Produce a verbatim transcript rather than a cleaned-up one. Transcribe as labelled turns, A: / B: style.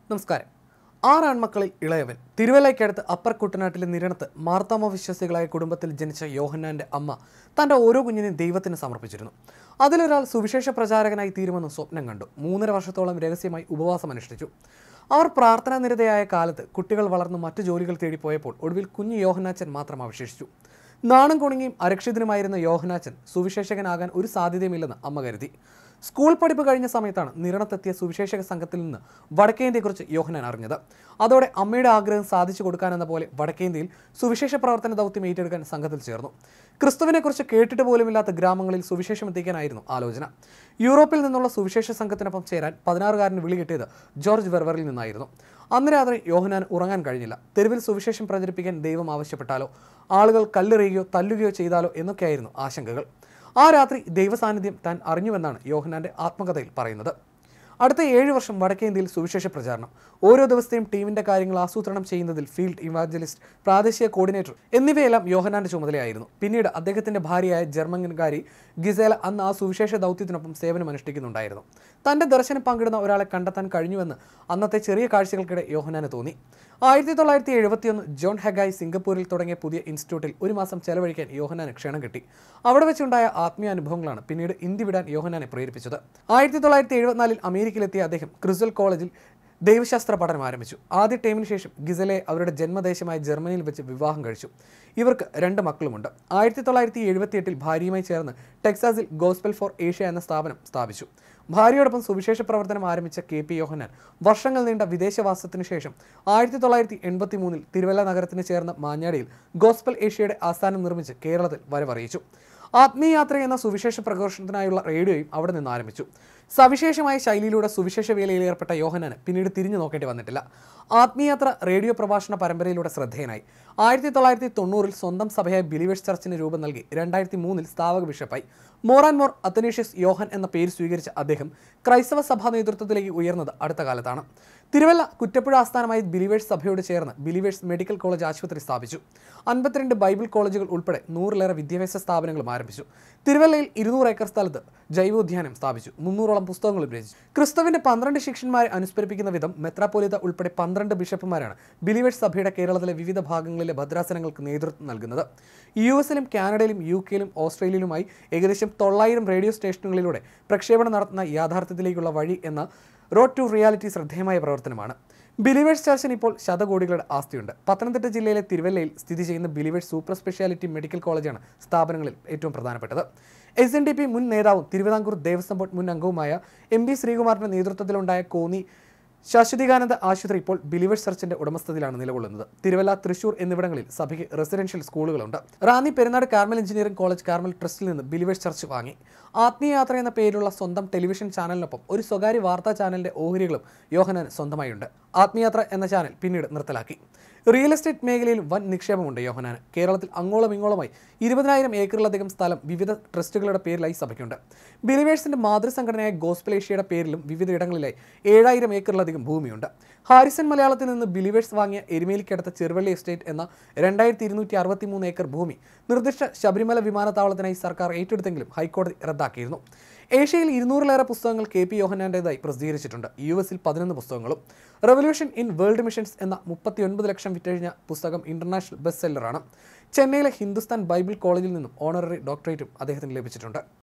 A: നമസ്കാരം. ആറ് ആൺമക്കളിൽ ഇളയവൻ. തിരുവല്ലയ്ക്കടുത്ത് അപ്പർ കുട്ടനാട്ടിലെ നിരണത്ത് മാർത്തോമ വിശ്വാസികളായ കുടുംബത്തിൽ ജനിച്ച യോഹന്നാന്റെ അമ്മ തന്റെ ഓരോ കുഞ്ഞിനെയും ദൈവത്തിന് സമർപ്പിച്ചിരുന്നു. അതിലൊരാൾ സുവിശേഷ പ്രചാരകനായി തീരുമെന്ന് സ്വപ്നം കണ്ടു. മൂന്നര വർഷത്തോളം രഹസ്യമായി ഉപവാസം അനുഷ്ഠിച്ചു. അവർ പ്രാർത്ഥനാ നിരതയായ കാലത്ത് കുട്ടികൾ വളർന്ന് മറ്റു ജോലികൾ തേടിപ്പോയപ്പോൾ ഒടുവിൽ കുഞ്ഞു യോഹന്നാച്ചൻ മാത്രം അവശേഷിച്ചു. നാണം കുണുങ്ങിയും അരക്ഷിതനുമായിരുന്ന യോഹന്നാച്ചൻ സുവിശേഷകനാകാൻ ഒരു സാധ്യതയുമില്ലെന്ന് അമ്മ കരുതി. സ്കൂൾ പഠിപ്പ് കഴിഞ്ഞ സമയത്താണ് നിരണത്തെത്തിയ സുവിശേഷക സംഘത്തിൽ നിന്ന് വടക്കേന്ത്യയെക്കുറിച്ച് യോഹന്നാൻ അറിഞ്ഞത്. അതോടെ അമ്മയുടെ ആഗ്രഹം സാധിച്ചു കൊടുക്കാനെന്ന പോലെ വടക്കേന്ത്യയിൽ സുവിശേഷ പ്രവർത്തന ദൗത്യം ഏറ്റെടുക്കാൻ സംഘത്തിൽ ചേർന്നു. ക്രിസ്തുവിനെക്കുറിച്ച് കേട്ടിട്ട് പോലുമില്ലാത്ത ഗ്രാമങ്ങളിൽ സുവിശേഷം എത്തിക്കാനായിരുന്നു ആലോചന. യൂറോപ്പിൽ നിന്നുള്ള സുവിശേഷ സംഘത്തിനൊപ്പം ചേരാൻ പതിനാറുകാരന് വിളി കിട്ടിയത് ജോർജ് വെർവറിൽ നിന്നായിരുന്നു. അന്ന് രാത്രി യോഹന്നാൻ ഉറങ്ങാൻ കഴിഞ്ഞില്ല. തെരുവിൽ സുവിശേഷം പ്രചരിപ്പിക്കാൻ ദൈവം ആവശ്യപ്പെട്ടാലോ, ആളുകൾ കല്ലെറിയുകയോ തല്ലുകയോ ചെയ്താലോ എന്നൊക്കെയായിരുന്നു ആശങ്കകൾ. ആ രാത്രി ദൈവസാന്നിധ്യം താൻ അറിഞ്ഞുവെന്നാണ് യോഹന്നാന്റെ ആത്മകഥയിൽ പറയുന്നത്. അടുത്ത ഏഴ് വർഷം വടക്കേന്ത്യയിൽ സുവിശേഷ പ്രചാരണം, ഓരോ ദിവസത്തെയും ടീമിന്റെ കാര്യങ്ങൾ ആസൂത്രണം ചെയ്യുന്നതിൽ ഫീൽഡ് ഇവാഞ്ചലിസ്റ്റ്, പ്രാദേശിക കോർഡിനേറ്റർ എന്നിവയെല്ലാം യോഹന്നാന്റെ ചുമതലയായിരുന്നു. പിന്നീട് അദ്ദേഹത്തിന്റെ ഭാര്യയായ ജർമ്മൻകാരി ഗിസേല അന്ന് ആ സുവിശേഷ ദൗത്യത്തിനൊപ്പം സേവനം അനുഷ്ഠിക്കുന്നുണ്ടായിരുന്നു. തന്റെ ദർശനം പങ്കിടുന്ന ഒരാളെ കണ്ടെത്താൻ കഴിഞ്ഞുവെന്ന് അന്നത്തെ ചെറിയ കാഴ്ചകൾക്കിടെ യോഹന്നാന് തോന്നി. ആയിരത്തി തൊള്ളായിരത്തി എഴുപത്തിയൊന്ന് ജോൺ ഹെഗായ് സിംഗപ്പൂരിൽ തുടങ്ങിയ പുതിയ ഇൻസ്റ്റിറ്റ്യൂട്ടിൽ ഒരു മാസം ചെലവഴിക്കാൻ യോഹന്നാന് ക്ഷണം കിട്ടി. അവിടെ വെച്ചുണ്ടായ ആത്മീയ അനുഭവങ്ങളാണ് പിന്നീട് ഇന്ത്യ വിടാൻ യോഹന്നാനെ പ്രേരിപ്പിച്ചത്. ആയിരത്തി തൊള്ളായിരത്തി എഴുപത്തിനാലിൽ അമേരിക്കയിലെത്തിയ അദ്ദേഹം ക്രിസ്വൽ കോളേജിൽ ദൈവശാസ്ത്ര പഠനം ആരംഭിച്ചു. ആദ്യ ടേമിന് ശേഷം ഗിസലയെ അവരുടെ ജന്മദേശമായ ജർമ്മനിയിൽ വെച്ച് വിവാഹം കഴിച്ചു. ഇവർക്ക് രണ്ട് മക്കളുമുണ്ട്. ആയിരത്തി തൊള്ളായിരത്തി എഴുപത്തി എട്ടിൽ ഭാര്യയുമായി ചേർന്ന് ടെക്സാസിൽ ഗോസ്പൽ ഫോർ ഏഷ്യ എന്ന സ്ഥാപനം സ്ഥാപിച്ചു. ഭാര്യയോടൊപ്പം സുവിശേഷ പ്രവർത്തനം ആരംഭിച്ച കെ പി യോഹന്നാൻ വർഷങ്ങൾ നീണ്ട വിദേശവാസത്തിനു ശേഷം ആയിരത്തി തൊള്ളായിരത്തി എൺപത്തി മൂന്നിൽ തിരുവല്ല നഗരത്തിന് ചേർന്ന മാഞ്ഞാടിയിൽ ഗോസ്പൽ ഏഷ്യയുടെ ആസ്ഥാനം നിർമ്മിച്ച് കേരളത്തിൽ വരവറിയിച്ചു. ആത്മീയ യാത്ര എന്ന സുവിശേഷ പ്രഘോഷണത്തിനായുള്ള റേഡിയോയും അവിടെ നിന്ന് ആരംഭിച്ചു. സവിശേഷമായ ശൈലിയിലൂടെ സുവിശേഷ വേലയിൽ ഏർപ്പെട്ട യോഹന്നാന് പിന്നീട് തിരിഞ്ഞു നോക്കേണ്ടി വന്നിട്ടില്ല. ആത്മീയയാത്ര റേഡിയോ പ്രഭാഷണ പരമ്പരയിലൂടെ ശ്രദ്ധേയനായി. ആയിരത്തി തൊള്ളായിരത്തി തൊണ്ണൂറിൽ സ്വന്തം സഭയായ ബിലീവേഴ്സ് ചർച്ചിന് രൂപം നൽകി രണ്ടായിരത്തി മൂന്നിൽ സ്ഥാപക ബിഷപ്പായി. മോർ ആൻഡ് മോർ അത്തനേഷ്യസ് യോഹൻ എന്ന പേര് സ്വീകരിച്ച അദ്ദേഹം ക്രൈസ്തവ സഭാ നേതൃത്വത്തിലേക്ക് ഉയർന്നത് അടുത്ത കാലത്താണ്. തിരുവല്ല കുറ്റപ്പുഴ ആസ്ഥാനമായി ബിലീവേഴ്സ് സഭയോട് ചേർന്ന് ബിലീവേഴ്സ് മെഡിക്കൽ കോളേജ് ആശുപത്രി സ്ഥാപിച്ചു. അൻപത്തിരണ്ട് ബൈബിൾ കോളേജുകൾ ഉൾപ്പെടെ നൂറിലേറെ വിദ്യാഭ്യാസ സ്ഥാപനങ്ങളും ആരംഭിച്ചു. തിരുവല്ലയിൽ ഇരുന്നൂറ് ഏക്കർ സ്ഥലത്ത് ജൈവോദ്യാനം സ്ഥാപിച്ചു. മുന്നൂറോളം പുസ്തകങ്ങളും രചിച്ചു. ക്രിസ്തുവിന്റെ പന്ത്രണ്ട് ശിഷ്യന്മാരെ അനുസ്മരിപ്പിക്കുന്ന വിധം മെത്രാപ്പോലിത്ത ഉൾപ്പെടെ പന്ത്രണ്ട് ബിഷപ്പുമാരാണ് ബിലീവേഴ്സ് സഭയുടെ കേരളത്തിലെ വിവിധ ഭാഗങ്ങളിലെ ഭദ്രാസനങ്ങൾക്ക് നേതൃത്വം നൽകുന്നത്. യു എസിലും കാനഡയിലും യു കെയിലും ഓസ്ട്രേലിയയിലുമായി ഏകദേശം തൊള്ളായിരം റേഡിയോ സ്റ്റേഷനുകളിലൂടെ പ്രക്ഷേപണം നടത്തുന്ന യാഥാർത്ഥ്യത്തിലേക്കുള്ള വഴി എന്ന റോഡ് ടു റിയാലിറ്റി ശ്രദ്ധേയമായ പ്രവർത്തനമാണ്. ബിലീവേഴ്സ് ചർച്ചിന് ഇപ്പോൾ ശതകോടികളുടെ ആസ്തിയുണ്ട്. പത്തനംതിട്ട ജില്ലയിലെ തിരുവല്ലയിൽ സ്ഥിതി ചെയ്യുന്ന ബിലീവേഴ്സ് സൂപ്പർ സ്പെഷ്യാലിറ്റി മെഡിക്കൽ കോളേജാണ് സ്ഥാപനങ്ങളിൽ ഏറ്റവും പ്രധാനപ്പെട്ടത്. എസ് എൻ ഡി പി മുൻ നേതാവും തിരുവിതാംകൂർ ദേവസ്വം ബോർഡ് മുൻ അംഗവുമായ എം പി ശ്രീകുമാറിന്റെ നേതൃത്വത്തിലുണ്ടായ കോന്നി ശാശ്വതികാനന്ദ ആശുപത്രി ഇപ്പോൾ ബിലീവേഴ്സ് ചർച്ചിന്റെ ഉടമസ്ഥതയിലാണ് നിലകൊള്ളുന്നത്. തിരുവല്ല, തൃശൂർ എന്നിവിടങ്ങളിൽ സഭയ്ക്ക് റെസിഡൻഷ്യൽ സ്കൂളുകളുണ്ട്. Ranni Perunad Carmel engineering college Carmel ട്രസ്റ്റിൽ നിന്ന് ബിലീവേഴ്സ് ചർച്ച് വാങ്ങി. ആത്മീയ യാത്ര എന്ന പേരിലുള്ള സ്വന്തം ടെലിവിഷൻ ചാനലിനൊപ്പം ഒരു സ്വകാര്യ വാർത്താ ചാനലിന്റെ ഓഹരികളും യോഹന്നാന് സ്വന്തമായുണ്ട്. ആത്മീയാത്ര എന്ന ചാനൽ പിന്നീട് നിർത്തലാക്കി. റിയൽ എസ്റ്റേറ്റ് മേഖലയിൽ വൻ നിക്ഷേപമുണ്ട് യോഹന്നാന്. കേരളത്തിൽ അങ്ങോളം ഇങ്ങോളമായി ഇരുപതിനായിരം ഏക്കറിലധികം സ്ഥലം വിവിധ ട്രസ്റ്റുകളുടെ പേരിലായി സഭയ്ക്കുണ്ട്. ബിലീവേഴ്സിന്റെ മാതൃസംഘടനയായ ഗോസ്പൽ ഏഷ്യയുടെ പേരിലും വിവിധ ഇടങ്ങളിലായി ഏഴായിരം ഏക്കറിലധികം ഭൂമിയുണ്ട്. ഹാരിസൺ മലയാളത്തിൽ നിന്ന് ബിലീവേഴ്സ് വാങ്ങിയ എരുമേലിക്കടുത്ത ചെറുവള്ളി എസ്റ്റേറ്റ് എന്ന രണ്ടായിരത്തി ഇരുന്നൂറ്റി അറുപത്തി മൂന്ന് ഏക്കർ ഭൂമി നിർദ്ദിഷ്ട ശബരിമല വിമാനത്താവളത്തിനായി സർക്കാർ ഏറ്റെടുത്തെങ്കിലും ഹൈക്കോടതി റദ്ദാക്കിയിരുന്നു. ഏഷ്യയിൽ ഇരുന്നൂറിലേറെ പുസ്തകങ്ങൾ കെ പി യോഹന്നാന്റേതായി പ്രസിദ്ധീകരിച്ചിട്ടുണ്ട്. യു എസിൽ പതിനൊന്ന് പുസ്തകങ്ങളും. റെവല്യൂഷൻ ഇൻ വേൾഡ് മിഷൻസ് എന്ന മുപ്പത്തി ഒൻപത് ലക്ഷം വിറ്റഴിഞ്ഞ പുസ്തകം ഇന്റർനാഷണൽ ബെസ്റ്റ് സെല്ലറാണ്. ചെന്നൈയിലെ ഹിന്ദുസ്ഥാൻ ബൈബിൾ കോളേജിൽ നിന്നും ഓണററി ഡോക്ടറേറ്റും അദ്ദേഹത്തിന് ലഭിച്ചിട്ടുണ്ട്.